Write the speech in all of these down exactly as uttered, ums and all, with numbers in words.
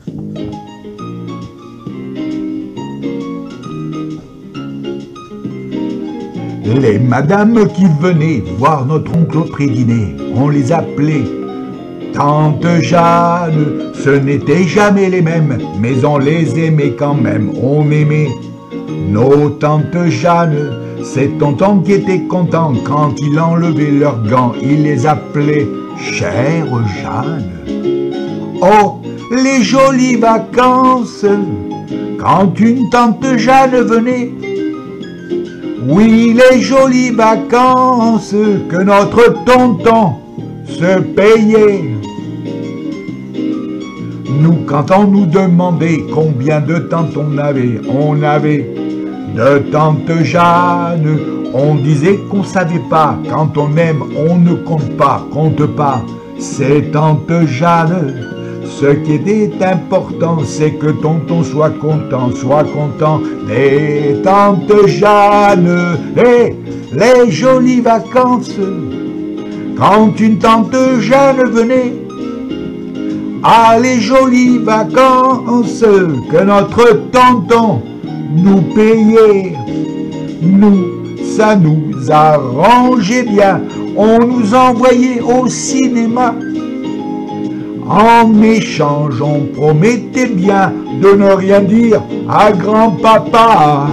Les madames qui venaient voir notre oncle au pré-dîner, on les appelait Tante Jeanne. Ce n'étaient jamais les mêmes, mais on les aimait quand même, on aimait nos tantes Jeanne. C'est tonton qui était content quand il enlevait leurs gants, il les appelait Chère Jeanne. Oh, les jolies vacances, quand une tante Jeanne venait. Oui, les jolies vacances que notre tonton se payait. Nous, quand on nous demandait combien de tantes on avait, on avait de tante Jeanne. On disait qu'on savait pas. Quand on aime, on ne compte pas, compte pas. C'est tante Jeanne. Ce qui était important, c'est que tonton soit content, soit content des tantes Jeanne. Et les jolies vacances, quand une tante Jeanne venait. Ah, les jolies vacances que notre tonton nous payait. Nous, ça nous arrangeait bien. On nous envoyait au cinéma. En échange, on promettait bien de ne rien dire à grand-papa.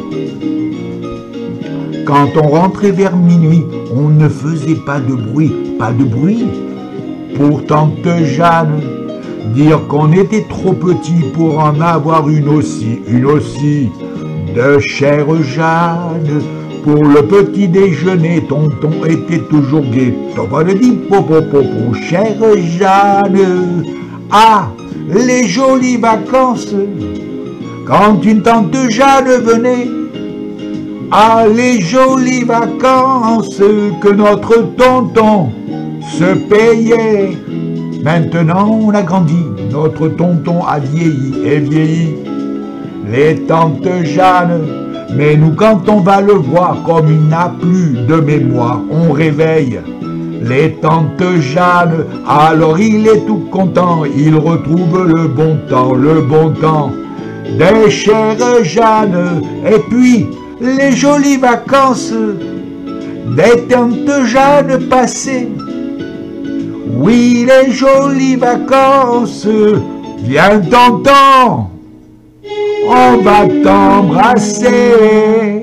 Quand on rentrait vers minuit, on ne faisait pas de bruit, pas de bruit. Pour tante Jeanne, dire qu'on était trop petit pour en avoir une aussi, une aussi, de chère Jeanne. Pour le petit déjeuner, tonton était toujours gai. Tonton dit popo popo, chère Jeanne. Ah, les jolies vacances, quand une tante Jeanne venait. Ah, les jolies vacances que notre tonton se payait. Maintenant on a grandi, notre tonton a vieilli et vieilli. Les tantes Jeanne, mais nous quand on va le voir, comme il n'a plus de mémoire, on réveille les tantes Jeanne. Alors il est tout content, il retrouve le bon temps, le bon temps des chères Jeanne. Et puis les jolies vacances des tantes Jeanne passées. Oui, les jolies vacances, viens tonton, on va t'embrasser.